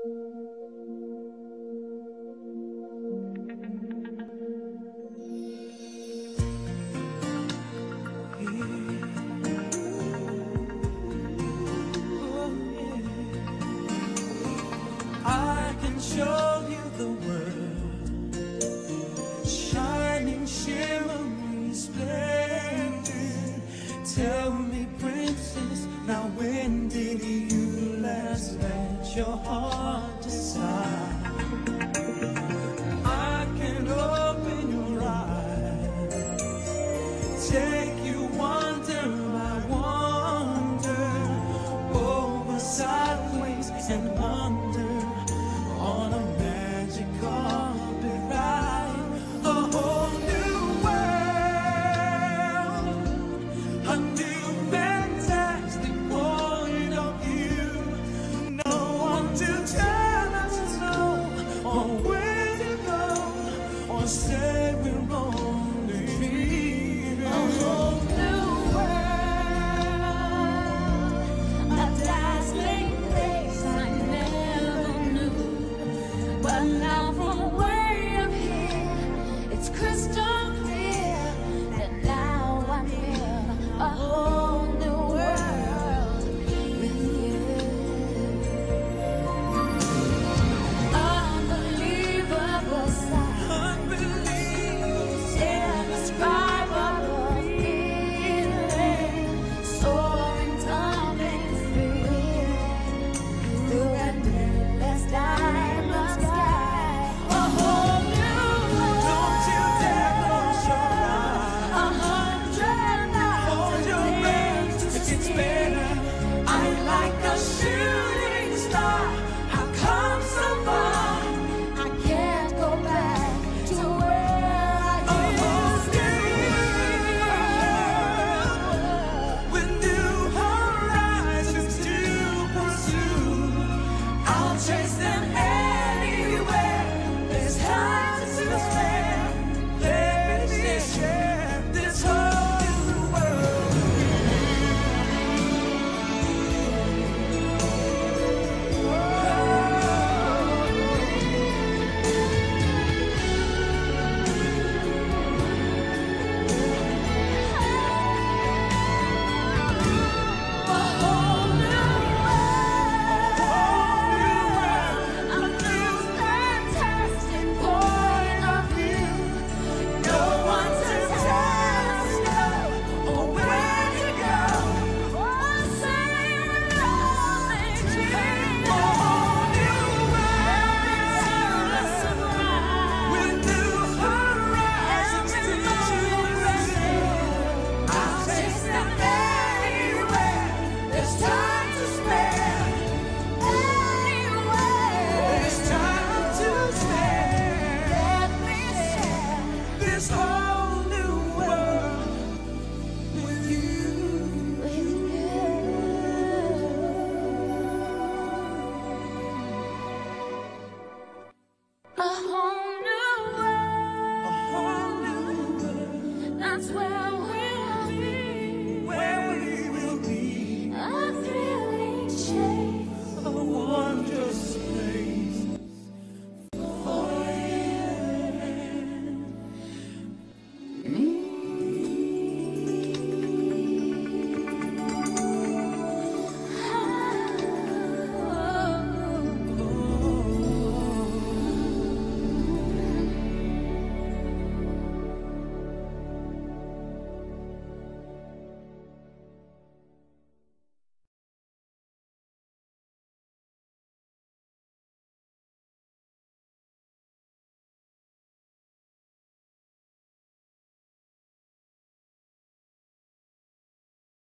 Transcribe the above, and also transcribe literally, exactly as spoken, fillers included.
I can show you the world, shining, shimmering, splendid. Tell me, princess, now when did you last let your heart decide? I can open your eyes, take you wonder by wonder, over, sideways, and under, on a magic carpet ride, a whole new world, a new fantastic point of view. No one to tell us no, or where to go, or say we're only dreaming. A whole new world, a dazzling place I never knew. But now from way up here, it's crystal clear that now I'm here, a whole new world with you. Unbelievable sight, unbelievable, indescribable feeling, soaring, tumbling, free through an endless diamond sky. A whole new world. Don't you dare close your eyes. A hundred thousand things to see. It gets better. I'm like a shooting star. I've come so far. I can't go back to where I used to be. With new horizons to pursue, I'll chase them.